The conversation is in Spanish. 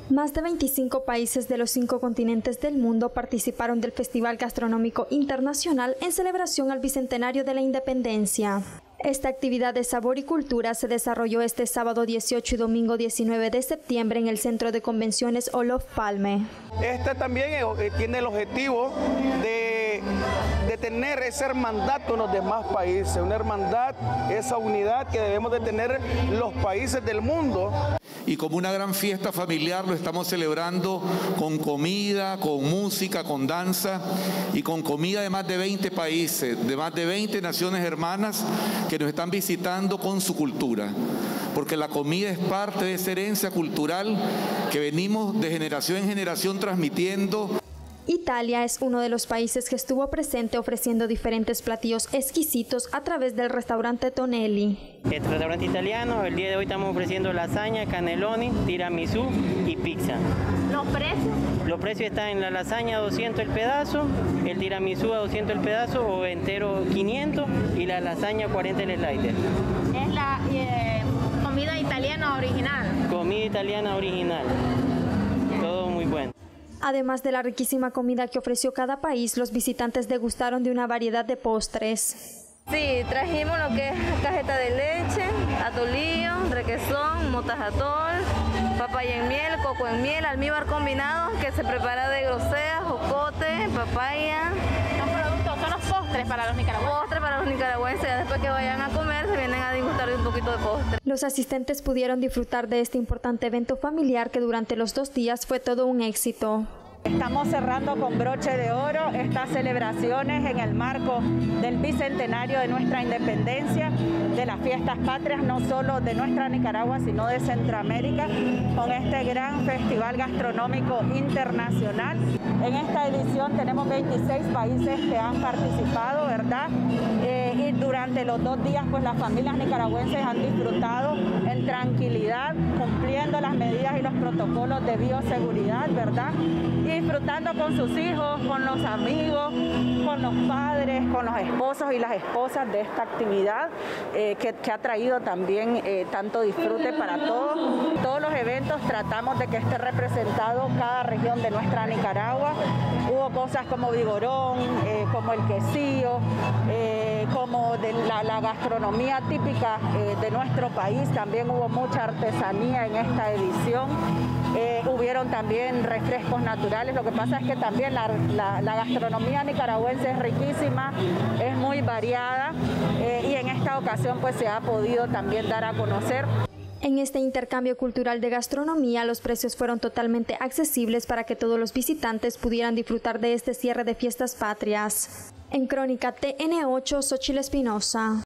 Más de 25 países de los 5 continentes del mundo participaron del Festival Gastronómico Internacional en celebración al Bicentenario de la Independencia. Esta actividad de sabor y cultura se desarrolló este sábado 18 y domingo 19 de septiembre en el Centro de Convenciones Olof Palme. Este también tiene el objetivo de tener esa hermandad con los demás países, una hermandad, esa unidad que debemos de tener los países del mundo. Y como una gran fiesta familiar lo estamos celebrando con comida, con música, con danza y con comida de más de 20 países, de más de 20 naciones hermanas que nos están visitando con su cultura. Porque la comida es parte de esa herencia cultural que venimos de generación en generación transmitiendo. Italia es uno de los países que estuvo presente ofreciendo diferentes platillos exquisitos a través del restaurante Tonelli. Este restaurante italiano, el día de hoy estamos ofreciendo lasaña, cannelloni, tiramisú y pizza. ¿Los precios? Los precios están en la lasaña 200 el pedazo, el tiramisú a 200 el pedazo o entero 500 y la lasaña 40 el slider. Es la comida italiana original. Comida italiana original, todo muy bueno. Además de la riquísima comida que ofreció cada país, los visitantes degustaron de una variedad de postres. Sí, trajimos lo que es cajeta de leche, atolillo, requesón, motajatol, papaya en miel, coco en miel, almíbar combinado que se prepara de grosea, jocote, papaya. Los productos son los postres para los nicaragüenses. Postres para los nicaragüenses, después que vayan a comer se vienen a disfrutar de un poquito de postre. Los asistentes pudieron disfrutar de este importante evento familiar que durante los 2 días fue todo un éxito. Estamos cerrando con broche de oro estas celebraciones en el marco del bicentenario de nuestra independencia, de las fiestas patrias, no solo de nuestra Nicaragua, sino de Centroamérica, con este gran festival gastronómico internacional. En esta edición tenemos 26 países que han participado, ¿verdad? Y durante los 2 días, pues las familias nicaragüenses han disfrutado en tranquilidad, cumpliendo las medidas y los protocolos de bioseguridad, ¿verdad? Y disfrutando con sus hijos, con los amigos, con los padres, con los esposos y las esposas de esta actividad que ha traído también tanto disfrute para todos. Todos los eventos tratamos de que esté representado cada región de nuestra Nicaragua. Hubo cosas como vigorón, como el quesillo, como de la gastronomía típica de nuestro país. También hubo mucha artesanía en esta edición. Hubieron también refrescos naturales. Lo que pasa es que también la gastronomía nicaragüense es riquísima, es muy variada y en esta ocasión pues se ha podido también dar a conocer. En este intercambio cultural de gastronomía, los precios fueron totalmente accesibles para que todos los visitantes pudieran disfrutar de este cierre de fiestas patrias. En Crónica TN8, Xochitl Espinosa.